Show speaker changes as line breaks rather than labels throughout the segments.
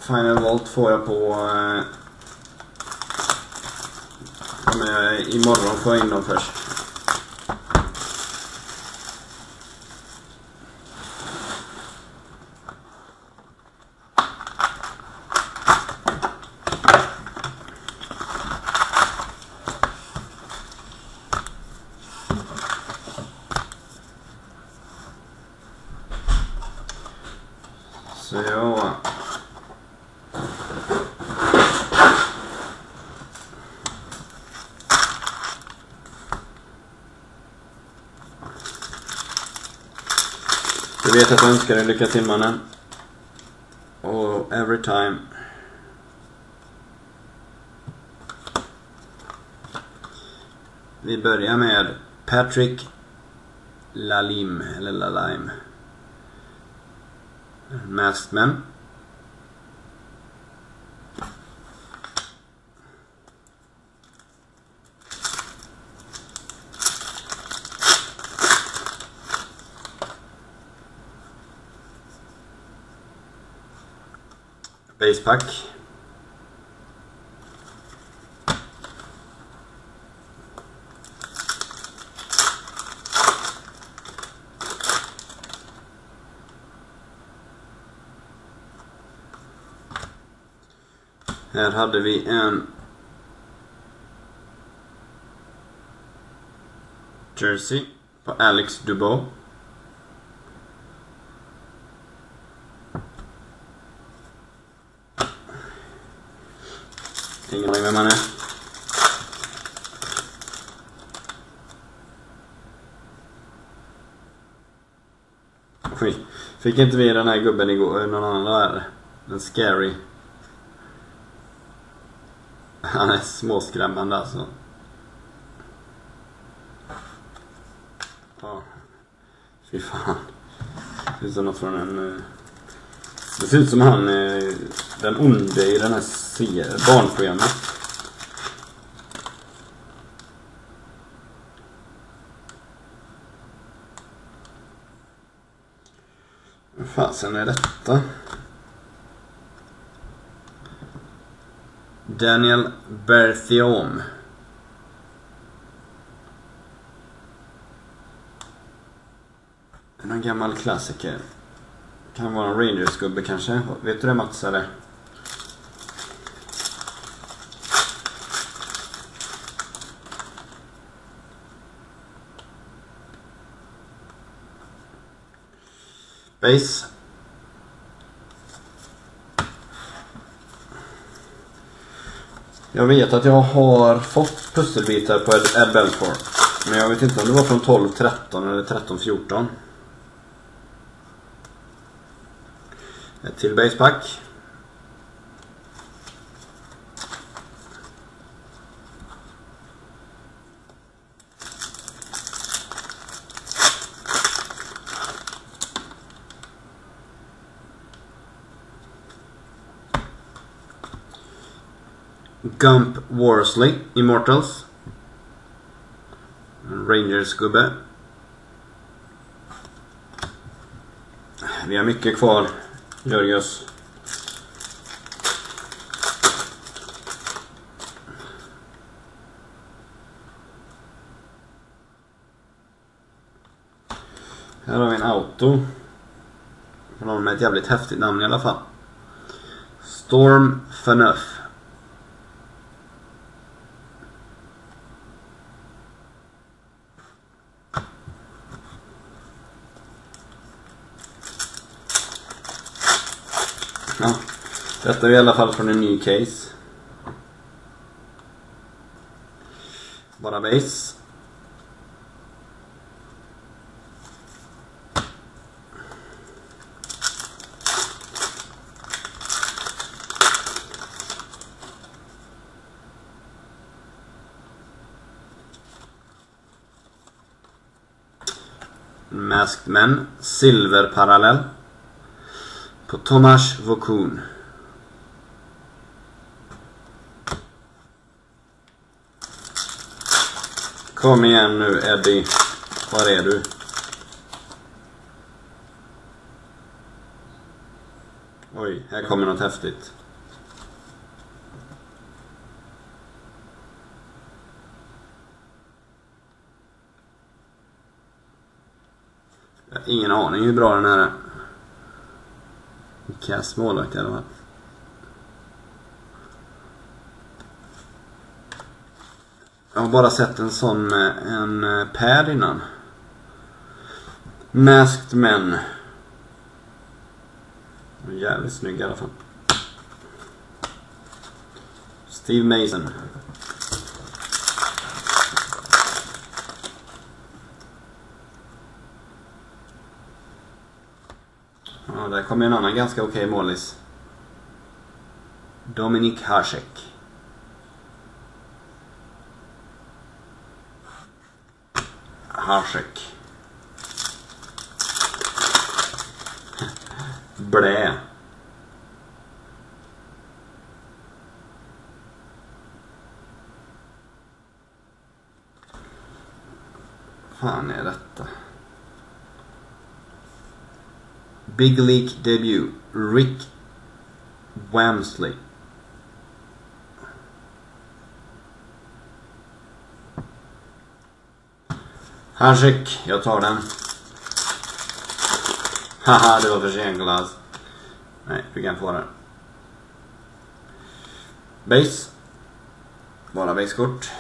Final Vault får jag på... imorgon får jag in dem först. Så ja. Du vet att jag önskar dig lycka till, mannen. Och every time. Vi börjar med Patrick Lalime, eller Lalime. Masked Man. Base pack. Här hade vi en jersey på Alex Dubois. Ingen aning vem han är. Oj, fick inte vi den här gubben igår, någon annan där? Den scary. Han är småskrämmande alltså. Ja. Fy fan. Det ser ut som något från en... Det ser ut som han den onde i den här barnprogrammet. Vad fasen är detta? Daniel Berthiaume. En gammal klassiker. Kan vara en Rangers-gubbe kanske. Vet du det, Mats, eller? Base. Jag vet att jag har fått pusselbitar på Ed Belfour. Men jag vet inte om det var från 12-13 eller 13-14. Ett till basepack. Gump Worsley, Immortals. Rangers gubbe. Vi har mycket kvar, Jörgus. Här har vi en auto. Någon med ett jävligt häftigt namn i alla fall. Storm Phaneuf. Ja, detta är i alla fall från en ny case. Bara base. Masked Man, silverparallell på Tomasz Vokun. Kom igen nu, Eddie. Var är du? Oj, här kommer något häftigt. Jag har ingen aning hur bra den här är. Kass målvakt i alla fall. Jag har bara sett en sån med en pad innan. Masked Men. Jävligt snygg i alla fall. Steve Mason. Ja, där kommer en annan ganska okej målis. Dominik Hasek. Hasek. Blä. Fan är detta? Big League debut. Rick Wamsley. Hasek, jag tar den. Haha, det var för sent glass. Nej, vi kan få den. Base. Bara basekort.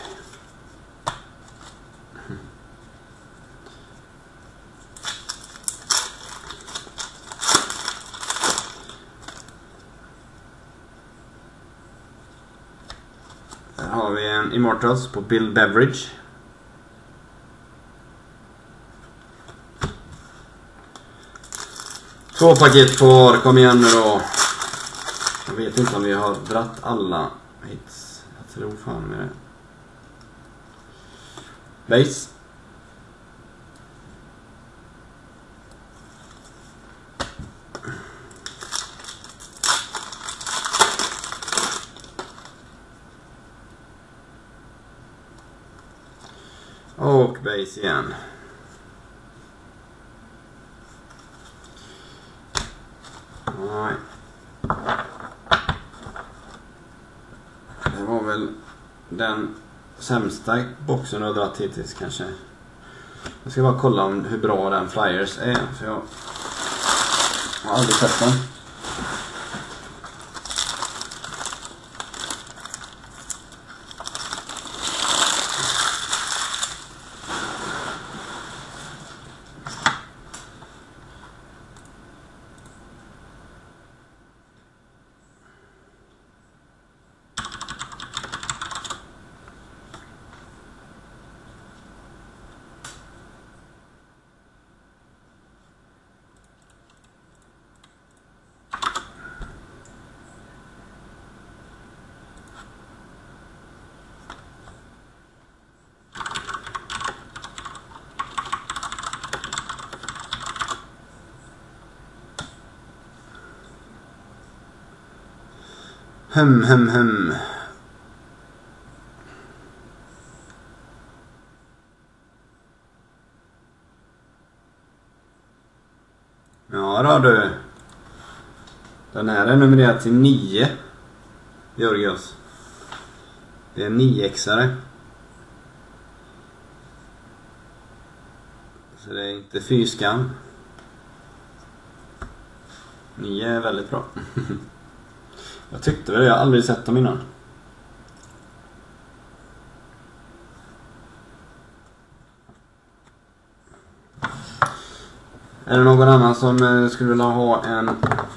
Där har vi en Immortals på Bill Beveridge. Två paket kvar, kom igen nu då. Jag vet inte om vi har dratt alla hits. Jag tror fan med det. Base. Och base igen. Nej. Det var väl den sämsta boxen jag har dragit hittills kanske. Jag ska bara kolla om hur bra den Flyers är. För jag har aldrig sett den. Hem. Ja då du. Den här är numrerad till 9. Georgios. Det är en 9-exare. Så det är inte fyskan. 9 är väldigt bra. Jag tyckte det, jag har aldrig sett dem innan. Är det någon annan som skulle vilja ha en